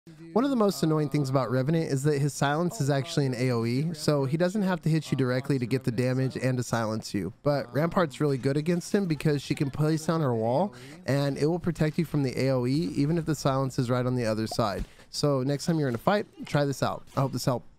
One of the most annoying things about Revenant is that his silence is actually an AoE, so he doesn't have to hit you directly to get the damage and to silence you. But Rampart's really good against him because she can place down her wall and it will protect you from the AoE even if the silence is right on the other side. So next time you're in a fight, try this out. I hope this helped.